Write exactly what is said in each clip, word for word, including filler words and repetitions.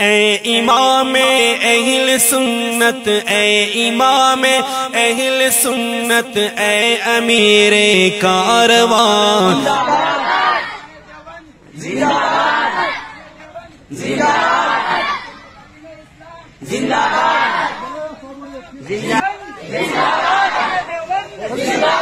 اے امام اہل سنت، اے امام اہل سنت، اے امیر کاروان، زندہ باد زندہ باد زندہ باد زندہ باد زندہ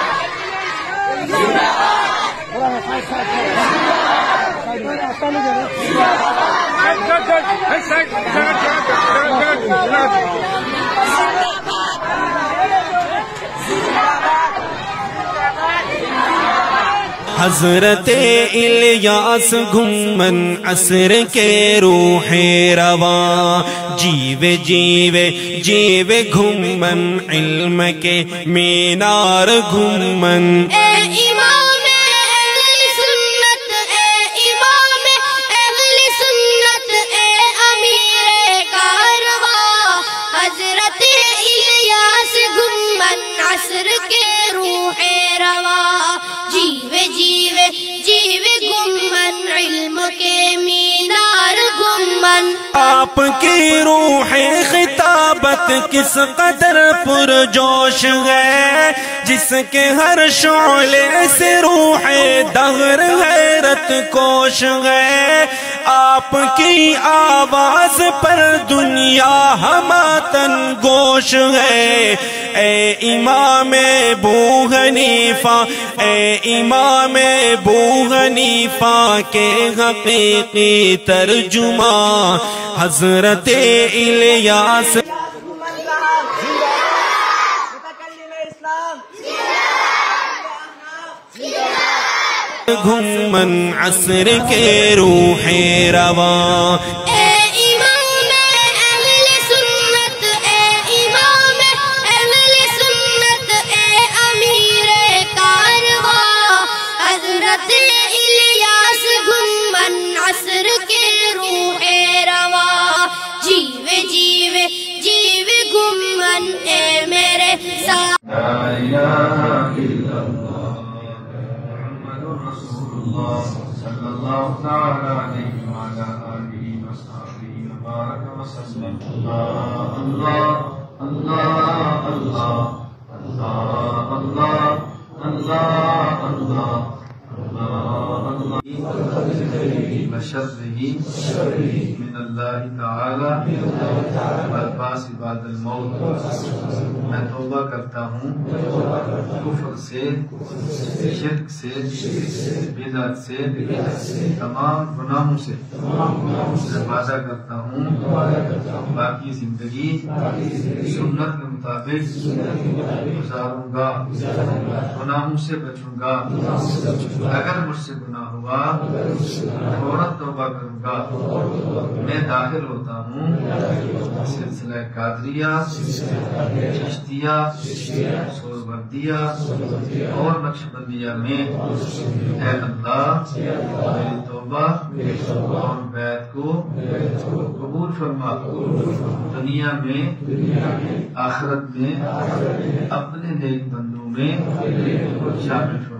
حضرت الیاس گھمن عصر کے روح رواں، جیوے جیوے جیوے گھمن علم کے مینار گھمن، اے امام اہل سنت، اے امام اہل سنت، اے امیر کارواں، حضرت الیاس گھمن عصر کے روح رواں، جیوے جیوے جیوے گھمن علم کے مینار گھمن، آپ کی روح خطابت کس قدر پرجوش ہے، جس کے ہر شعلے سے روح دہر حیرت کوش ہے، آپ کی آواز پر دنیا ہماتن گوش ہے، اے امام ابو حنیفہ، اے امام ابو حنیفہ کے حقیقی ترجمہ حضرت الیاس گھمن عصر کے روح رواں، اے امام اہل سنت، اے امام اہل سنت، اے امیر کارواں، حضرت الیاس گھمن عصر کے روح رواں، جیوے جیوے جیوے گھمن اے میرے ساتھ، لا الہ الا اللہ محمد رسول اللہ صلی اللہ تعالی علیہ وعلی آلہ وصحبہ وبارک وسلم، اللہ اللہ اللہ اللہ اللہ اللہ اللہ بشرہ من اللہ تعالی والباس بعد الموت، میں توبہ کرتا ہوں کفر سے، شرک سے، بدعت سے، تمام گناہوں سے، میں وعدہ کرتا ہوں باقی زندگی سنت کے مطابق گزاروں گا، گناہوں سے بچوں گا، اگر مجھ سے گناہ ہوا فوراً توبہ کروں گا، میں داخل ہوتا ہوں سلسلہ قادریہ، چشتیہ، سہروردیہ اور نقشبندیہ میں، اے اللہ میری توبہ اور بیعت کو قبول فرما، دنیا میں آخرت میں اپنے نیک بندوں میں شامل فرما۔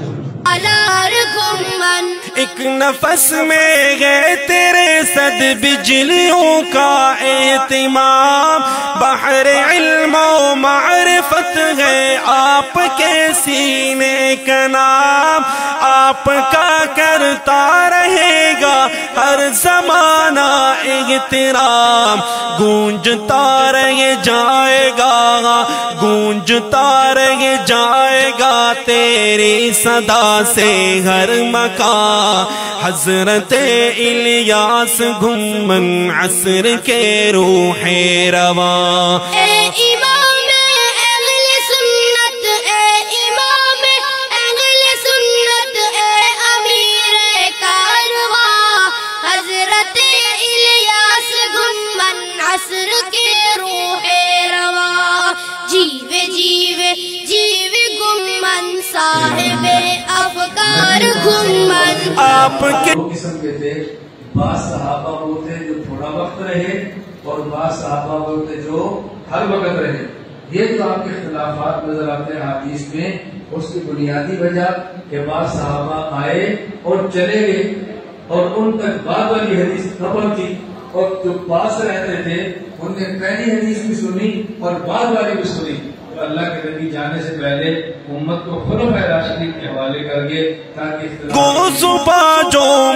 ایک نفس میں گئے تیرے صد بجلیوں کا اہتمام، بحر علم و معرفت ہے آپ کے سینے کا نام، آپ کا کرتا رہے گا ہر زمانہ احترام، گونجتا رہ جائے گا گونجتا رہ جائے گا تیری صدا سے ہر مکان، حضرت الیاس گھمن عصر کے روح رواں، اے امام اہل سنت، اے امام اہل سنت، اے امیر کارواں، حضرت الیاس گھمن عصر کے روح رواں، جیوے جیوے جیوے گھمن صاحب افکار گھمن، آپ کے دو قسم کے تھے، بعض صحابہ وہ تھے جو تھوڑا وقت رہے اور بعض صحابہ وہ تھے جو ہر وقت رہے۔ یہ جو آپ کے اختلافات نظر آتے ہیں حدیث میں، اس کی بنیادی وجہ کہ بعض صحابہ آئے اور چلے گئے اور ان تک بعد والی حدیث نہ پہنچی اور جو پاس رہتے تھے ان نے پہلی حدیث بھی سنی اور بعد والی بھی سنی. تو اللہ کے نبی جانے سے پہلے امت کو خلفائے راشدین کے حوالے کر کے تاکہ کو صبح جو